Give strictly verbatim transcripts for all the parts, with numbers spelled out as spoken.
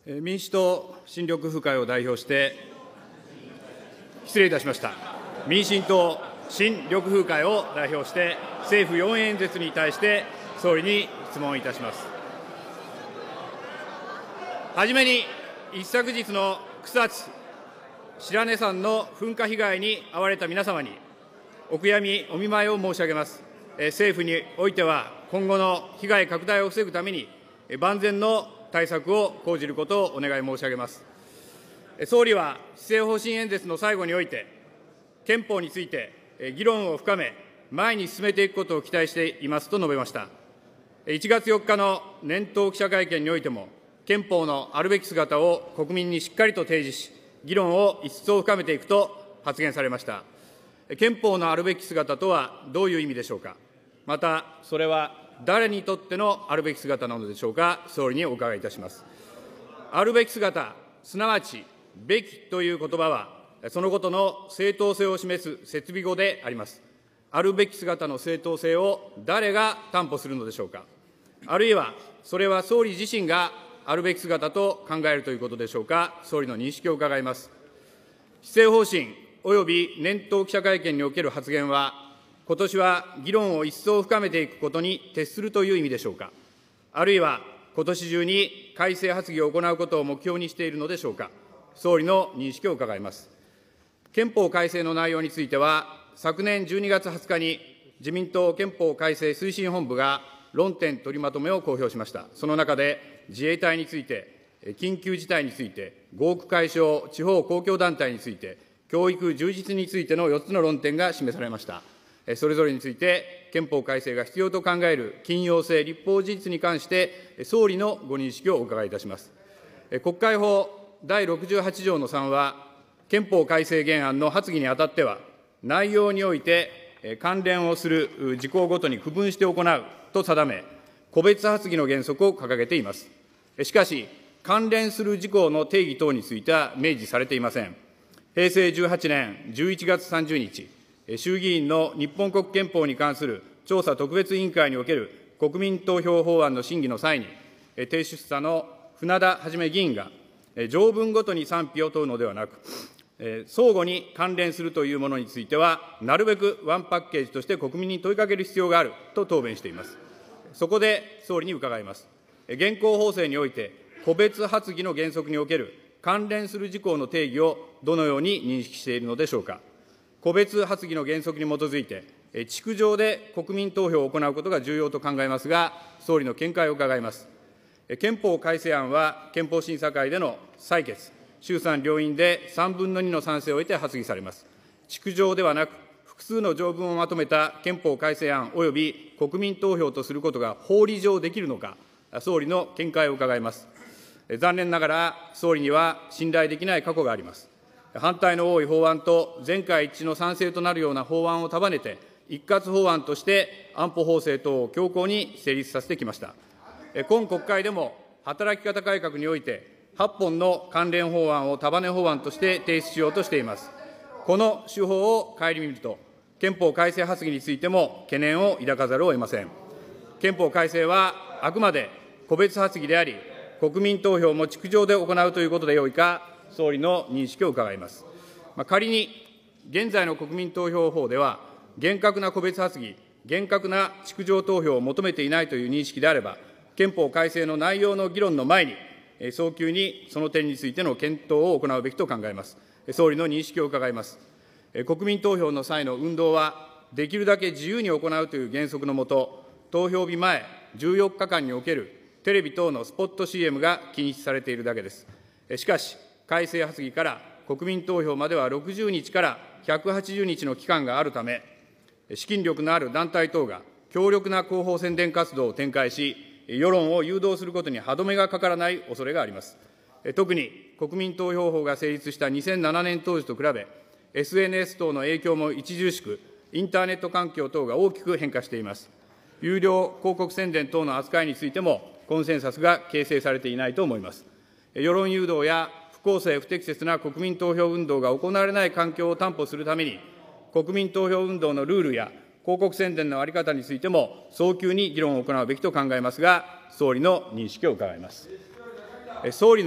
民主党新緑風会を代表して、失礼いたしました。民進党新緑風会を代表して、政府よん演説に対して総理に質問いたします。はじめに、一昨日の草津白根山の噴火被害に遭われた皆様に、お悔やみ、お見舞いを申し上げます。政府においては、今後の被害拡大を防ぐために、万全の対策を講じることをお願い申し上げます。総理は施政方針演説の最後において、憲法について議論を深め、前に進めていくことを期待していますと述べました。いちがつよっかの年頭記者会見においても、憲法のあるべき姿を国民にしっかりと提示し、議論を一層深めていくと発言されました。憲法のあるべき姿とはどういう意味でしょうか。また、それは誰にとってのあるべき姿なのでしょうか。総理にお伺いいたします。あるべき姿、すなわち、べきという言葉は、そのことの正当性を示す設備語であります。あるべき姿の正当性を誰が担保するのでしょうか。あるいは、それは総理自身があるべき姿と考えるということでしょうか。総理の認識を伺います。施政方針及び年頭記者会見における発言は、今年は議論を一層深めていくことに徹するという意味でしょうか。あるいは、今年中に改正発議を行うことを目標にしているのでしょうか。総理の認識を伺います。憲法改正の内容については、昨年じゅうにがつはつかに自民党憲法改正推進本部が論点取りまとめを公表しました。その中で、自衛隊について、緊急事態について、合区解消、地方公共団体について、教育充実についてのよっつの論点が示されました。それぞれについて、憲法改正が必要と考える緊要性、立法事実に関して、総理のご認識をお伺いいたします。国会法だいろくじゅうはち条のさんは、憲法改正原案の発議にあたっては、内容において関連をする事項ごとに区分して行うと定め、個別発議の原則を掲げています。しかし、関連する事項の定義等については明示されていません。へいせいじゅうはちねんじゅういちがつさんじゅうにち、衆議院の日本国憲法に関する調査特別委員会における国民投票法案の審議の際に、提出者の船田元議員が、条文ごとに賛否を問うのではなく、相互に関連するというものについては、なるべくワンパッケージとして国民に問いかける必要があると答弁しています。そこで総理に伺います。現行法制において、個別発議の原則における関連する事項の定義をどのように認識しているのでしょうか。個別発議の原則に基づいて、地区上で国民投票を行うことが重要と考えますが、総理の見解を伺います。憲法改正案は、憲法審査会での採決、衆参両院でさんぶんのにの賛成を得て発議されます。地区上ではなく、複数の条文をまとめた憲法改正案及び国民投票とすることが法理上できるのか、総理の見解を伺います。残念ながら、総理には信頼できない過去があります。反対の多い法案と全会一致の賛成となるような法案を束ねて、一括法案として安保法制等を強行に成立させてきました。今国会でも働き方改革において、はっぽんの関連法案を束ね法案として提出しようとしています。この手法を顧みると、憲法改正発議についても懸念を抱かざるを得ません。憲法改正はあくまで個別発議であり、国民投票も地区上で行うということでよいか、総理の認識を伺います。まあ、仮に現在の国民投票法では、厳格な個別発議、厳格な地区上投票を求めていないという認識であれば、憲法改正の内容の議論の前に、早急にその点についての検討を行うべきと考えます。総理の認識を伺います。国民投票の際の運動は、できるだけ自由に行うという原則のもと、投票日前じゅうよっかかんにおけるテレビ等のスポット シーエム が禁止されているだけです。しかし、改正発議から国民投票まではろくじゅうにちからひゃくはちじゅうにちの期間があるため、資金力のある団体等が強力な広報宣伝活動を展開し、世論を誘導することに歯止めがかからない恐れがあります。特に国民投票法が成立したにせんななねん当時と比べ、エスエヌエス 等の影響も著しく、インターネット環境等が大きく変化しています。有料広告宣伝等の扱いについても、コンセンサスが形成されていないと思います。世論誘導や不公正、不適切な国民投票運動が行われない環境を担保するために、国民投票運動のルールや広告宣伝の在り方についても、早急に議論を行うべきと考えますが、総理の認識を伺います。総理の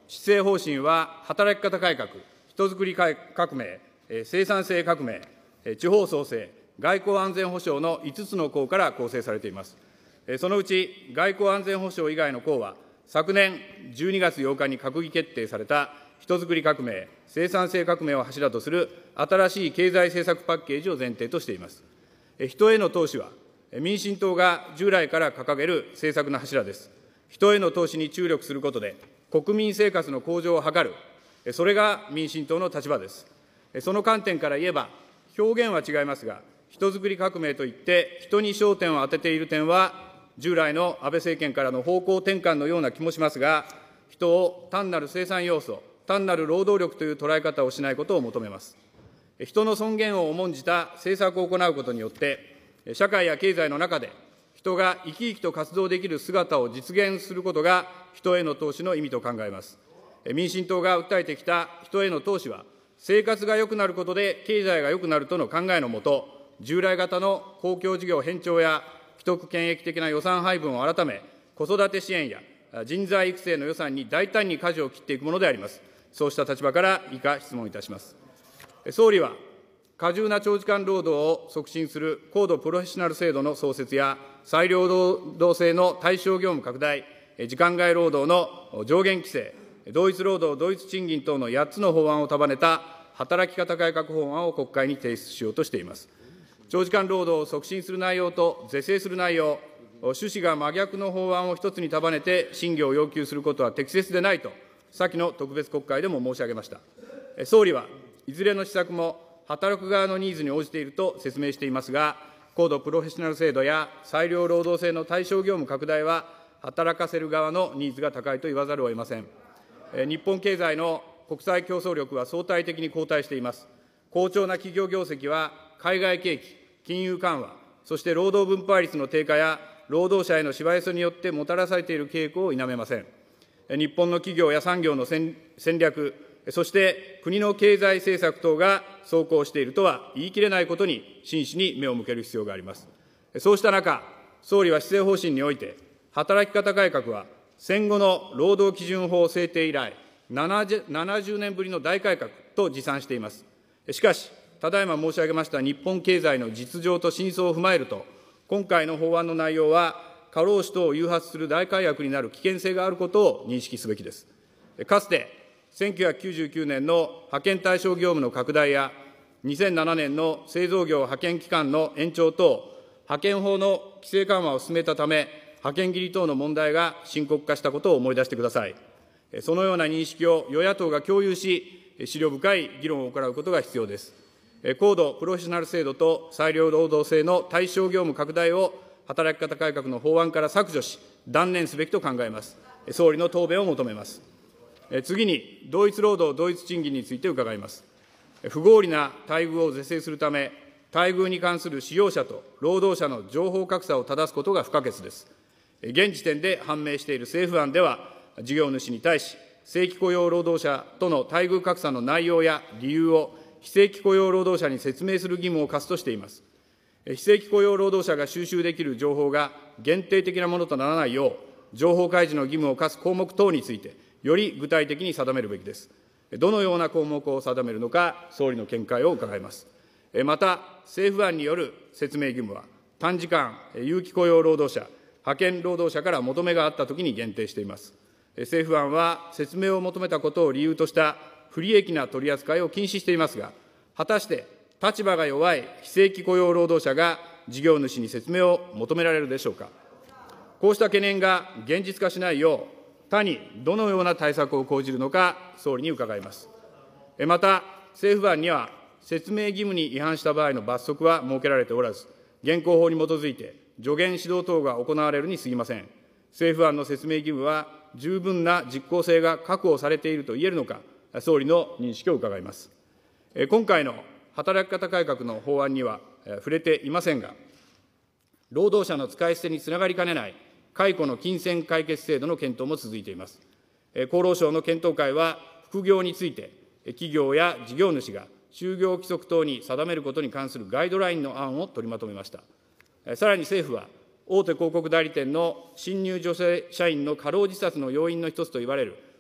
施政方針は、働き方改革、人づくり革命、生産性革命、地方創生、外交安全保障のいつつの項から構成されています。そのうち、外交安全保障以外の項は、昨年じゅうにがつようかに閣議決定された人づくり革命、生産性革命を柱とする新しい経済政策パッケージを前提としています。人への投資は、民進党が従来から掲げる政策の柱です。人への投資に注力することで、国民生活の向上を図る、それが民進党の立場です。その観点から言えば、表現は違いますが、人づくり革命といって人に焦点を当てている点は、従来の安倍政権からの方向転換のような気もしますが、人を単なる生産要素、単なる労働力という捉え方をしないことを求めます。人の尊厳を重んじた政策を行うことによって、社会や経済の中で人が生き生きと活動できる姿を実現することが人への投資の意味と考えます。民進党が訴えてきた人への投資は、生活が良くなることで経済が良くなるとの考えのもと、従来型の公共事業偏重や既得権益的な予算配分を改め、子育て支援や人材育成の予算に大胆に舵を切っていくものであります。そうした立場から以下質問いたします。総理は、過重な長時間労働を促進する高度プロフェッショナル制度の創設や、裁量労働制の対象業務拡大、時間外労働の上限規制、同一労働同一賃金等のやっつの法案を束ねた働き方改革法案を国会に提出しようとしています。長時間労働を促進する内容と是正する内容、趣旨が真逆の法案を一つに束ねて審議を要求することは適切でないと、先の特別国会でも申し上げました。総理はいずれの施策も働く側のニーズに応じていると説明していますが、高度プロフェッショナル制度や裁量労働制の対象業務拡大は、働かせる側のニーズが高いと言わざるを得ません。日本経済の国際競争力は相対的に後退しています。好調な企業業績は、海外景気、金融緩和、そして労働分配率の低下や、労働者へのしわ寄せによってもたらされている傾向を否めません。日本の企業や産業の戦略、そして国の経済政策等が走行しているとは言い切れないことに真摯に目を向ける必要があります。そうした中、総理は施政方針において、働き方改革は戦後の労働基準法制定以来、ななじゅうねんぶりの大改革と自賛しています。しかし、ただいま申し上げました日本経済の実情と真相を踏まえると、今回の法案の内容は、過労死等を誘発する大改悪になる危険性があることを認識すべきです。かつて、せんきゅうひゃくきゅうじゅうきゅうねんの派遣対象業務の拡大や、にせんななねんの製造業派遣期間の延長等、派遣法の規制緩和を進めたため、派遣切り等の問題が深刻化したことを思い出してください。そのような認識を与野党が共有し、思慮深い議論を行うことが必要です。高度プロフェッショナル制度と裁量労働制の対象業務拡大を働き方改革の法案から削除し、断念すべきと考えます。総理の答弁を求めます。次に、同一労働同一賃金について伺います。不合理な待遇を是正するため、待遇に関する使用者と労働者の情報格差を正すことが不可欠です。現時点で判明している政府案では、事業主に対し、正規雇用労働者との待遇格差の内容や理由を非正規雇用労働者に説明する義務を課すとしています。非正規雇用労働者が収集できる情報が限定的なものとならないよう、情報開示の義務を課す項目等について、より具体的に定めるべきです。どのような項目を定めるのか、総理の見解を伺います。また、政府案による説明義務は、短時間、有期雇用労働者、派遣労働者から求めがあったときに限定しています。政府案は、説明を求めたことを理由とした不利益な取り扱いを禁止していますが、果たして立場が弱い非正規雇用労働者が事業主に説明を求められるでしょうか。こうした懸念が現実化しないよう、他にどのような対策を講じるのか、総理に伺います。また、政府案には、説明義務に違反した場合の罰則は設けられておらず、現行法に基づいて助言指導等が行われるに過ぎません。政府案の説明義務は十分な実効性が確保されていると言えるのか、総理の認識を伺います。今回の働き方改革の法案には触れていませんが、労働者の使い捨てにつながりかねない解雇の金銭解決制度の検討も続いています。厚労省の検討会は、副業について、企業や事業主が就業規則等に定めることに関するガイドラインの案を取りまとめました。さらに政府は、大手広告代理店の新入女性社員の過労自殺の要因の一つといわれる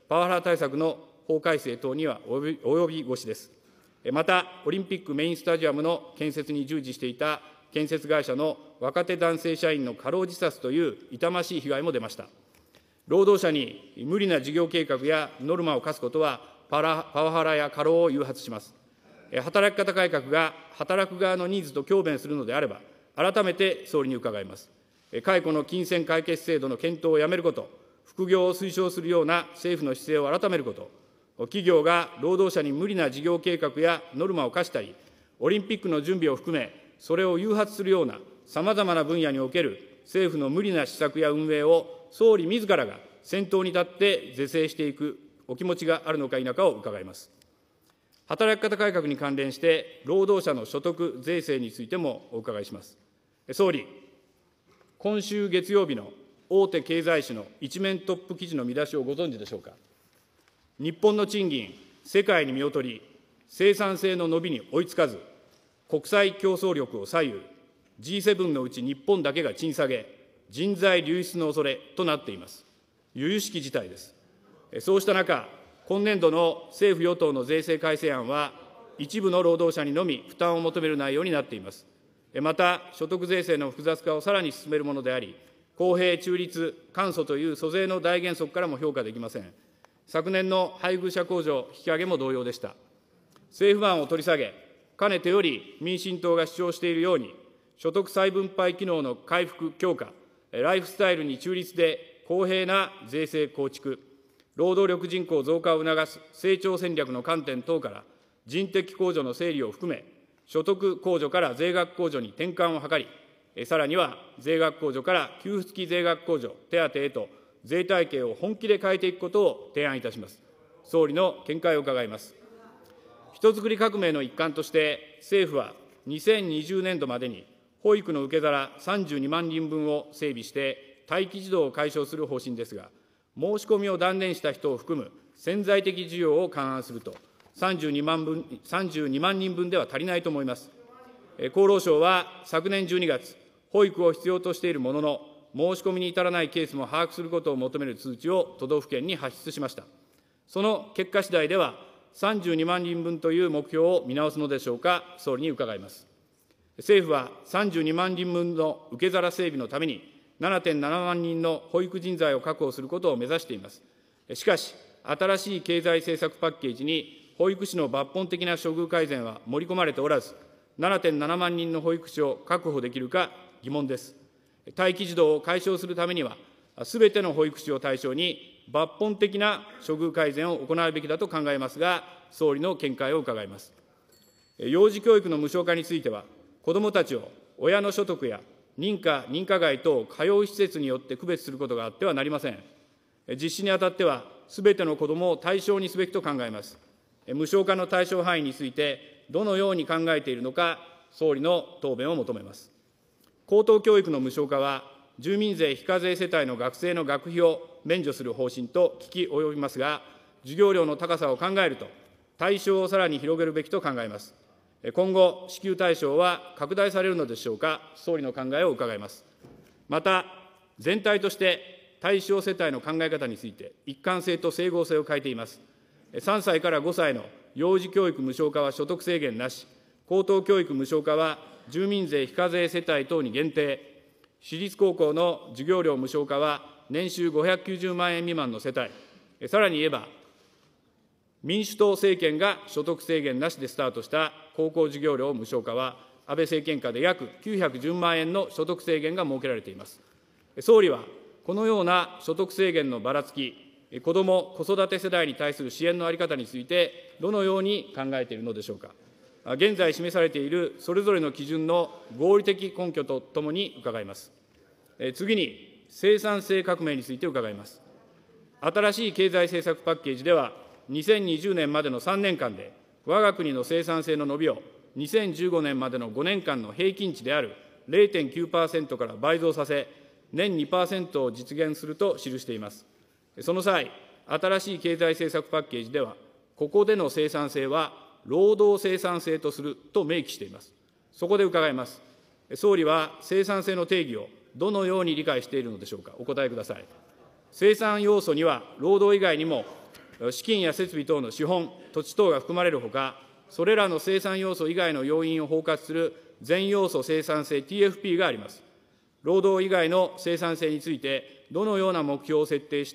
パワハラ対策の法改正等には及び腰です。また、オリンピックメインスタジアムの建設に従事していた建設会社の若手男性社員の過労自殺という痛ましい被害も出ました。労働者に無理な事業計画やノルマを課すことは、パワハラや過労を誘発します。働き方改革が働く側のニーズと強弁するのであれば、改めて総理に伺います。解雇の金銭解決制度の検討をやめること、副業を推奨するような政府の姿勢を改めること、企業が労働者に無理な事業計画やノルマを課したり、オリンピックの準備を含め、それを誘発するようなさまざまな分野における政府の無理な施策や運営を総理自らが先頭に立って是正していくお気持ちがあるのか否かを伺います。働き方改革に関連して、労働者の所得税制についてもお伺いします。総理、今週月曜日の大手経済誌の一面トップ記事の見出しをご存知でしょうか。日本の賃金、世界に見劣り、生産性の伸びに追いつかず、国際競争力を左右、ジーセブン のうち日本だけが賃下げ、人材流出の恐れとなっています。由々しき事態です。そうした中、今年度の政府・与党の税制改正案は、一部の労働者にのみ負担を求める内容になっています。また、所得税制の複雑化をさらに進めるものであり、公平、中立、簡素という租税の大原則からも評価できません。昨年の配偶者控除引き上げも同様でした。政府案を取り下げ、かねてより民進党が主張しているように、所得再分配機能の回復強化、ライフスタイルに中立で公平な税制構築、労働力人口増加を促す成長戦略の観点等から、人的控除の整理を含め、所得控除から税額控除に転換を図り、さらには税額控除から給付付き税額控除、手当へと、税体系を本気で変えていくことを提案いたします。総理の見解を伺います。人づくり革命の一環として、政府はにせんにじゅうねんどまでに保育の受け皿さんじゅうにまんにんぶんを整備して待機児童を解消する方針ですが、申し込みを断念した人を含む潜在的需要を勘案すると、さんじゅうにまんぶん、さんじゅうにまんにんぶんでは足りないと思います。厚労省は昨年じゅうにがつ、保育を必要としているものの、申し込みに至らないケースも把握することを求める通知を都道府県に発出しました。その結果次第では、さんじゅうにまんにんぶんという目標を見直すのでしょうか、総理に伺います。政府はさんじゅうにまんにんぶんの受け皿整備のために、ななてんななまんにんの保育人材を確保することを目指しています。しかし、新しい経済政策パッケージに、保育士の抜本的な処遇改善は盛り込まれておらず、ななてんななまんにんの保育士を確保できるか疑問です。待機児童を解消するためには、すべての保育士を対象に抜本的な処遇改善を行うべきだと考えますが、総理の見解を伺います。幼児教育の無償化については、子どもたちを親の所得や認可、認可外等通う施設によって区別することがあってはなりません。実施にあたっては、すべての子どもを対象にすべきと考えます。無償化の対象範囲について、どのように考えているのか、総理の答弁を求めます。高等教育の無償化は、住民税非課税世帯の学生の学費を免除する方針と聞き及びますが、授業料の高さを考えると、対象をさらに広げるべきと考えます。今後、支給対象は拡大されるのでしょうか、総理の考えを伺います。また、全体として対象世帯の考え方について、一貫性と整合性を欠いています。さんさいからごさいの幼児教育無償化は所得制限なし、高等教育無償化は住民税非課税世帯等に限定、私立高校の授業料無償化は年収ごひゃくきゅうじゅうまんえん未満の世帯、さらに言えば、民主党政権が所得制限なしでスタートした高校授業料無償化は、安倍政権下で約きゅうひゃくじゅうまんえんの所得制限が設けられています。総理は、このような所得制限のばらつき、子ども・子育て世代に対する支援の在り方について、どのように考えているのでしょうか。現在示されているそれぞれの基準の合理的根拠とともに伺います。次に、生産性革命について伺います。新しい経済政策パッケージでは、にせんにじゅうねんまでのさんねんかんで、我が国の生産性の伸びをにせんじゅうごねんまでのごねんかんの平均値である れいてんきゅうパーセント から倍増させ、年 にパーセント を実現すると記しています。その際、新しい経済政策パッケージでは、ここでの生産性は労働生産性とすると明記しています。そこで伺います。総理は生産性の定義をどのように理解しているのでしょうか。お答えください。生産要素には、労働以外にも資金や設備等の資本、土地等が含まれるほか、それらの生産要素以外の要因を包括する全要素生産性 ティーエフピー があります。労働以外の生産性について、どのような目標を設定して、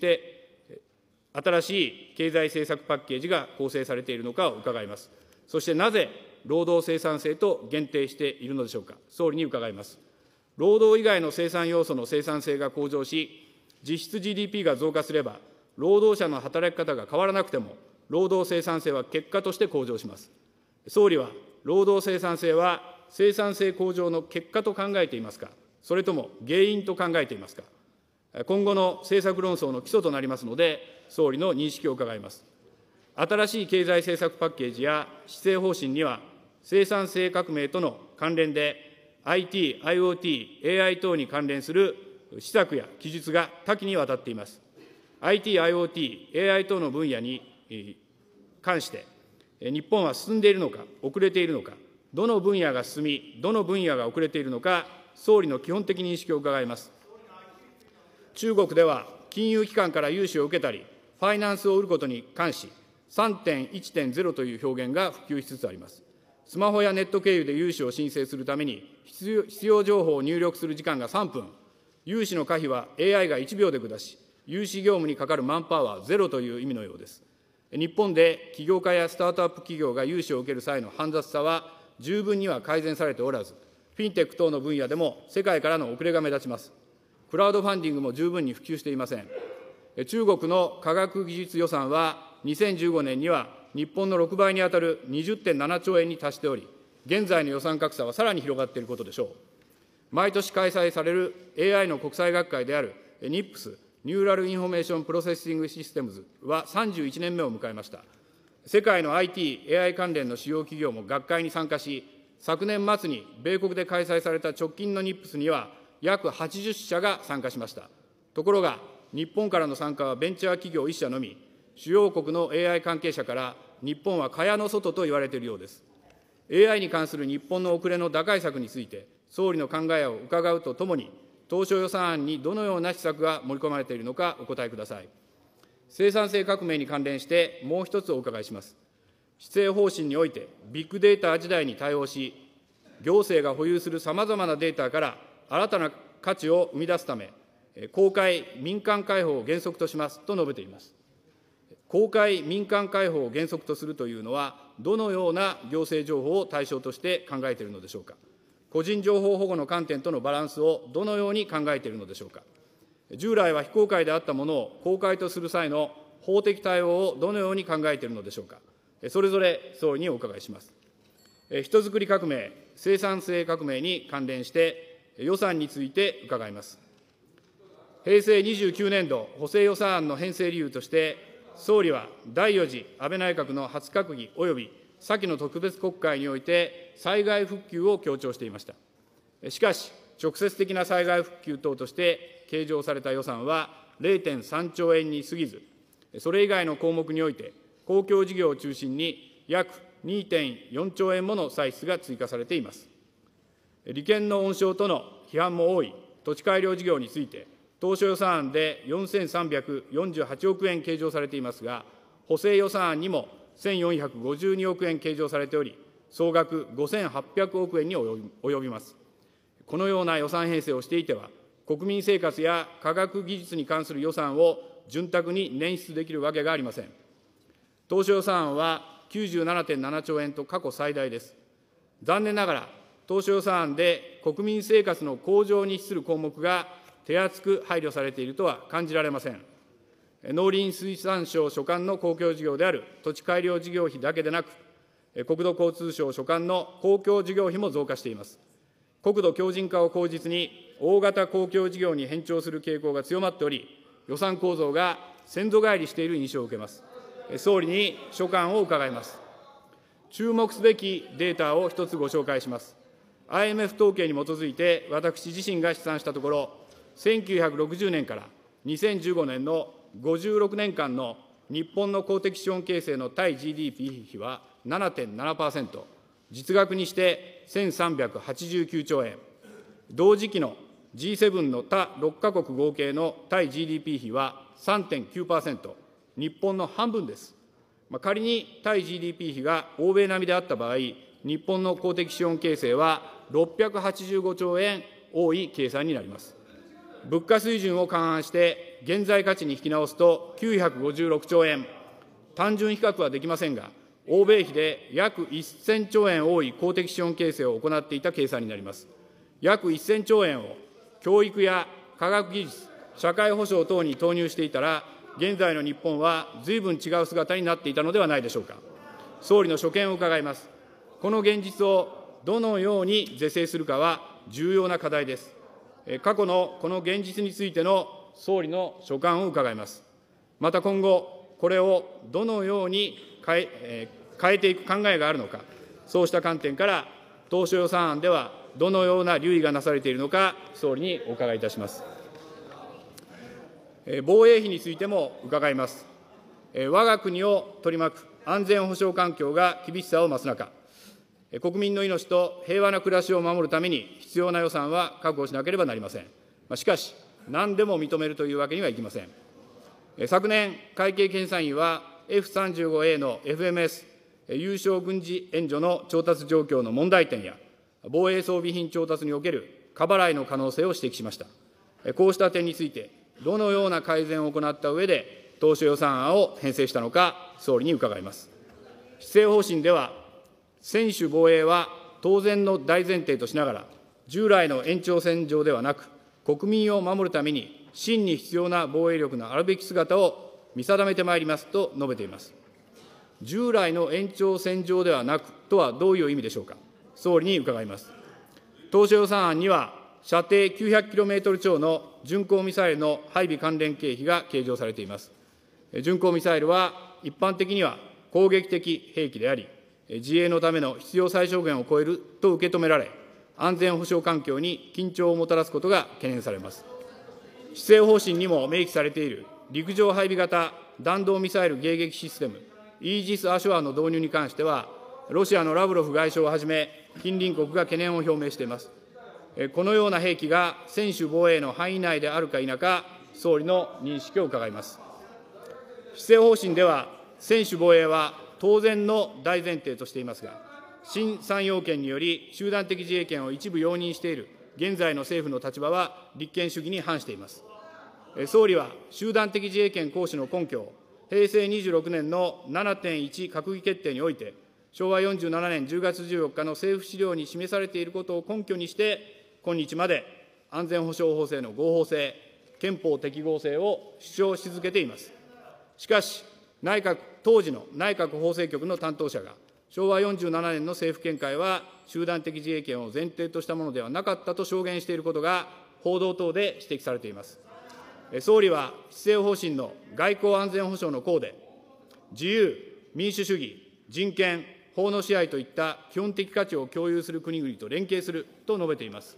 新しい経済政策パッケージが構成されているのかを伺います。そしてなぜ、労働生産性と限定しているのでしょうか。総理に伺います。労働以外の生産要素の生産性が向上し、実質 ジーディーピー が増加すれば、労働者の働き方が変わらなくても、労働生産性は結果として向上します。総理は、労働生産性は生産性向上の結果と考えていますか、それとも原因と考えていますか。今後の政策論争の基礎となりますので、総理の認識を伺います。新しい経済政策パッケージや施政方針には、生産性革命との関連で、アイティー、アイオーティー、エーアイ 等に関連する施策や記述が多岐にわたっています。アイティー、アイオーティー、エーアイ 等の分野に関して、日本は進んでいるのか、遅れているのか、どの分野が進み、どの分野が遅れているのか、総理の基本的認識を伺います。中国では、金融機関から融資を受けたり、ファイナンスを売ることに関し、さんてんいちてんゼロ という表現が普及しつつあります。スマホやネット経由で融資を申請するために、必要情報を入力する時間がさんぷん、融資の可否は エーアイ がいちびょうで下し、融資業務にかかるマンパワーゼロという意味のようです。日本で起業家やスタートアップ企業が融資を受ける際の煩雑さは十分には改善されておらず、フィンテック等の分野でも世界からの遅れが目立ちます。クラウドファンディングも十分に普及していません。中国の科学技術予算はにせんじゅうごねんには日本のろくばいに当たる にじゅってんななちょうえんに達しており、現在の予算格差はさらに広がっていることでしょう。毎年開催される エーアイ の国際学会である ニップス、ニューラルインフォメーションプロセッシングシステムズはさんじゅういちねんめを迎えました。世界の アイティー、エーアイ 関連の主要企業も学会に参加し、昨年末に米国で開催された直近のニップスには約はちじゅっしゃが参加しました。ところが、日本からの参加はベンチャー企業いっしゃのみ、主要国の エーアイ 関係者から日本は蚊帳の外と言われているようです。エーアイ に関する日本の遅れの打開策について、総理の考えを伺うとともに、当初予算案にどのような施策が盛り込まれているのかお答えください。生産性革命に関連してもう一つお伺いします。施政方針において、ビッグデータ時代に対応し、行政が保有するさまざまなデータから新たな価値を生み出すため、公開・民間開放を原則としますと述べています。公開・民間開放を原則とするというのは、どのような行政情報を対象として考えているのでしょうか。個人情報保護の観点とのバランスをどのように考えているのでしょうか。従来は非公開であったものを公開とする際の法的対応をどのように考えているのでしょうか。それぞれ総理にお伺いします。人づくり革命、生産性革命に関連して予算について伺います。へいせいにじゅうきゅうねんど補正予算案の編成理由として、総理はだいよ次安倍内閣の初閣議及び先の特別国会において災害復旧を強調していました。しかし、直接的な災害復旧等として計上された予算は れいてんさんちょうえんに過ぎず、それ以外の項目において、公共事業を中心に約 にてんよんちょうえんもの歳出が追加されています。利権の温床との批判も多い土地改良事業について、当初予算案でよんせんさんびゃくよんじゅうはちおくえん計上されていますが、補正予算案にもせんよんひゃくごじゅうにおくえん計上されており、総額ごせんはっぴゃくおくえんに及びます。このような予算編成をしていては、国民生活や科学技術に関する予算を潤沢に捻出できるわけがありません。当初予算案は きゅうじゅうななてんななちょうえんと過去最大です。残念ながら、当初予算案で国民生活の向上に資する項目が手厚く配慮されているとは感じられません。農林水産省所管の公共事業である土地改良事業費だけでなく、国土交通省所管の公共事業費も増加しています。国土強靭化を口実に、大型公共事業に偏重する傾向が強まっており、予算構造が先祖返りしている印象を受けます。総理に所感を伺います。注目すべきデータを一つご紹介します。アイエムエフ 統計に基づいて、私自身が試算したところ、せんきゅうひゃくろくじゅうねんからにせんじゅうごねんのごじゅうろくねんかんの日本の公的資本形成の対 ジーディーピー 比は ななてんななパーセント、実額にしてせんさんびゃくはちじゅうきゅうちょうえん、同時期の ジーセブン の他ろっかこく合計の対 ジーディーピー 比は さんてんきゅうパーセント、 日本の半分です。まあ、仮に対 ジーディーピー 比が欧米並みであった場合、日本の公的資本形成はろっぴゃくはちじゅうごちょうえん多い計算になります。物価水準を勘案して現在価値に引き直すときゅうひゃくごじゅうろくちょうえん、単純比較はできませんが、欧米比で約せんちょうえん多い公的資本形成を行っていた計算になります。約せんちょうえんを教育や科学技術、社会保障等に投入していたら、現在の日本は随分違う姿になっていたのではないでしょうか。総理の所見を伺います。この現実をどのように是正するかは重要な課題です。過去のこの現実についての総理の所感を伺います。また今後、これをどのように変え、えー、変えていく考えがあるのか、そうした観点から、当初予算案ではどのような留意がなされているのか、総理にお伺いいたします。防衛費についても伺います。我が国を取り巻く安全保障環境が厳しさを増す中、国民の命と平和な暮らしを守るために必要な予算は確保しなければなりません。しかし、何でも認めるというわけにはいきません。昨年、会計検査院は エフさんじゅうごエー の エフエムエス、有償軍事援助の調達状況の問題点や、防衛装備品調達における過払いの可能性を指摘しました。こうした点について、どのような改善を行った上で、当初予算案を編成したのか、総理に伺います。施政方針では、専守防衛は当然の大前提としながら、従来の延長線上ではなく、国民を守るために真に必要な防衛力のあるべき姿を見定めてまいりますと述べています。従来の延長線上ではなくとはどういう意味でしょうか。総理に伺います。当初予算案には、射程きゅうひゃくキロメートル超の巡航ミサイルの配備関連経費が計上されています。巡航ミサイルは一般的には攻撃的兵器であり、自衛のための必要最小限を超えると受け止められ、安全保障環境に緊張をもたらすことが懸念されます。施政方針にも明記されている陸上配備型弾道ミサイル迎撃システム、イージス・アショアの導入に関しては、ロシアのラブロフ外相をはじめ、近隣国が懸念を表明しています。このような兵器が専守防衛の範囲内であるか否か、総理の認識を伺います。施政方針では、専守防衛は当然の大前提としていますが、新三要件により集団的自衛権を一部容認している現在の政府の立場は立憲主義に反しています。総理は集団的自衛権行使の根拠を、へいせいにじゅうろくねんの ななてんいち 閣議決定において、しょうわよんじゅうななねんじゅうがつじゅうよっかの政府資料に示されていることを根拠にして、今日まで安全保障法制の合法性、憲法適合性を主張し続けています。しかし、内閣当時の内閣法制局の担当者が、しょうわよんじゅうななねんの政府見解は、集団的自衛権を前提としたものではなかったと証言していることが、報道等で指摘されています。総理は施政方針の外交安全保障の項で、自由、民主主義、人権、法の支配といった基本的価値を共有する国々と連携すると述べています。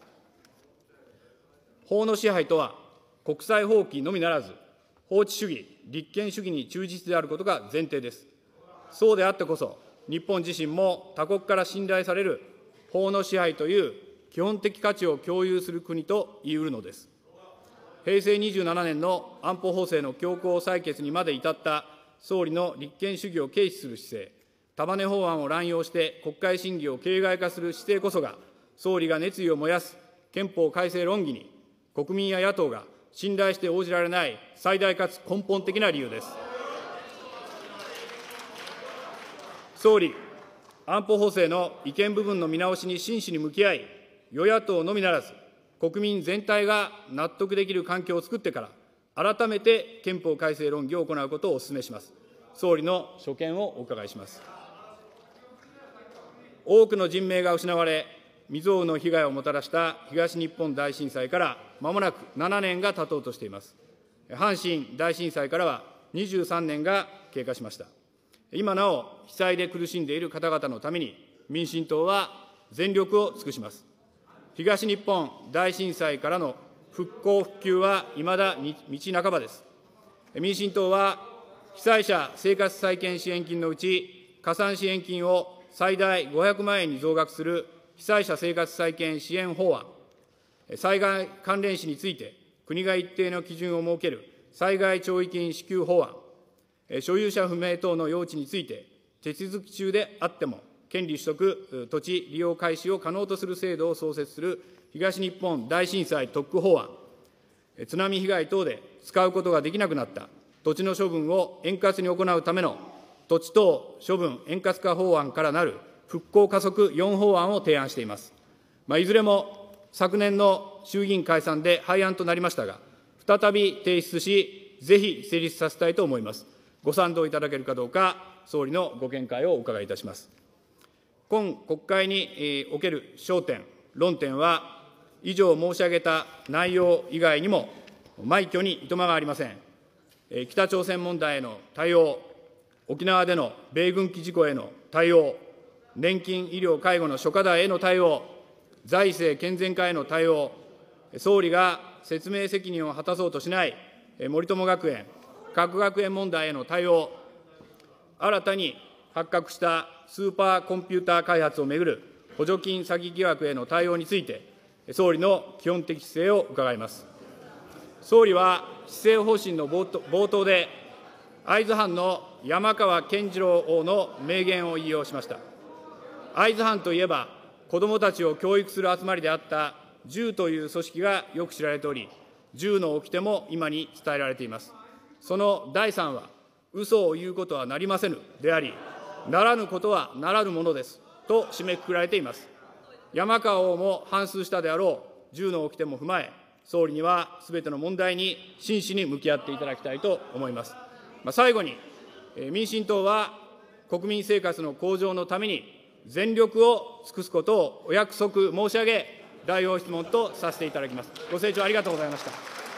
法の支配とは、国際法規のみならず、法治主義、立憲主義に忠実であることが前提です。そうであってこそ、日本自身も他国から信頼される法の支配という基本的価値を共有する国と言い得るのです。へいせいにじゅうななねんの安保法制の強行採決にまで至った総理の立憲主義を軽視する姿勢、束ね法案を乱用して国会審議を形骸化する姿勢こそが、総理が熱意を燃やす憲法改正論議に、国民や野党が信頼して応じられない最大かつ根本的な理由です。総理、安保法制の違憲部分の見直しに真摯に向き合い、与野党のみならず、国民全体が納得できる環境を作ってから、改めて憲法改正論議を行うことをお勧めします。総理の所見をお伺いします。多くの人命が失われ、未曾有の被害をもたらした東日本大震災からまもなくななねんが経とうとしています。阪神大震災からはにじゅうさんねんが経過しました。今なお被災で苦しんでいる方々のために、民進党は全力を尽くします。東日本大震災からの復興・復旧はいまだ道半ばです。民進党は被災者生活再建支援金のうち、加算支援金を最大ごひゃくまんえんに増額する被災者生活再建支援法案、災害関連死について国が一定の基準を設ける災害弔慰金支給法案、 所有者不明等の用地について、手続き中であっても、権利取得、土地利用開始を可能とする制度を創設する東日本大震災特区法案、津波被害等で使うことができなくなった土地の処分を円滑に行うための土地等処分円滑化法案からなる復興加速よん法案を提案しています。まあ、いずれも昨年の衆議院解散で廃案となりましたが、再び提出し、ぜひ成立させたいと思います。ご賛同いただけるかどうか、総理のご見解をお伺いいたします。今国会における焦点、論点は、以上申し上げた内容以外にも、枚挙にいとまがありません。北朝鮮問題への対応、沖縄での米軍機事故への対応、年金、医療、介護の諸課題への対応、財政健全化への対応、総理が説明責任を果たそうとしない森友学園、核学園問題への対応、新たに発覚したスーパーコンピューター開発をめぐる補助金詐欺疑惑への対応について、総理の基本的姿勢を伺います。総理は施政方針の冒頭で、会津藩の山川健次郎王の名言を引用しました。会津藩といえば、子どもたちを教育する集まりであった銃という組織がよく知られており、銃の掟も今に伝えられています。そのだいさんは、嘘を言うことはなりませぬであり、ならぬことはならぬものですと締めくくられています。山川王も反芻したであろう銃の掟も踏まえ、総理にはすべての問題に真摯に向き合っていただきたいと思います。まあ、最後に、民進党は国民生活の向上のために全力を尽くすことをお約束申し上げ、代表質問とさせていただきます。ご清聴ありがとうございました。